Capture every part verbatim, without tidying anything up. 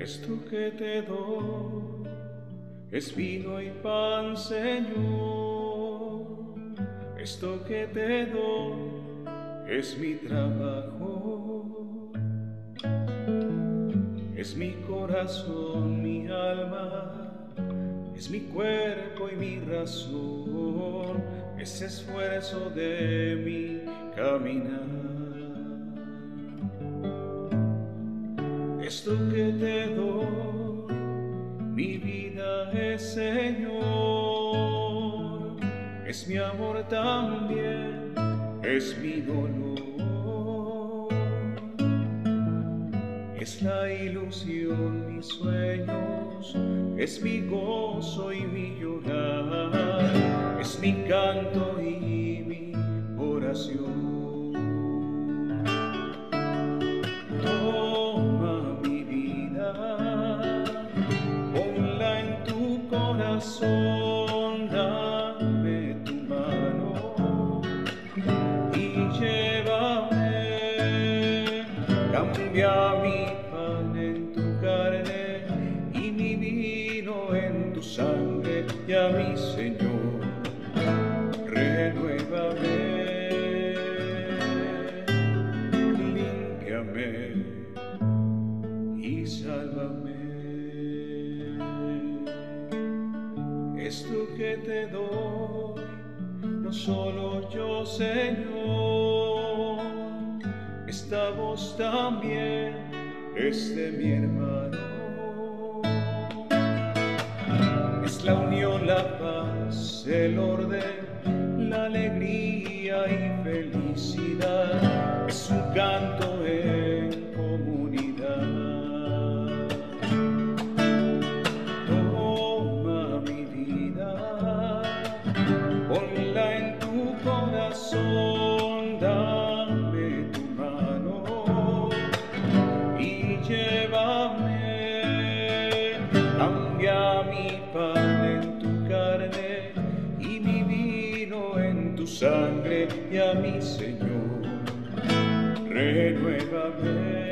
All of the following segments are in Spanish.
Esto que te doy es vino y pan, Señor. Esto que te doy es mi trabajo, es mi corazón, mi alma, es mi cuerpo y mi razón, es esfuerzo de mi caminar. Esto que te doy, mi vida es, Señor, es mi amor también, es mi dolor, es la ilusión, mis sueños, es mi gozo y mi llorar, es mi canto y mi oración. Toma mi vida, ponla en tu corazón, dame tu mano y llévame, cambia mi pan en tu carne y mi vino en tu sangre, y a mi Señor, renuévame, límpiame y sálvame. Esto que te doy, no solo yo, Señor, esta voz también es de mi hermano. Es la unión, la paz, el orden, la alegría y felicidad. Es un canto en comunidad. Toma mi vida, ponla en tu corazón, dame tu mano y llévame, cambia mi pan en tu carne y mi vino en tu sangre, y a mi Señor, renuévame,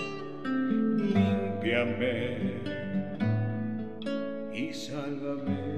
límpiame y sálvame.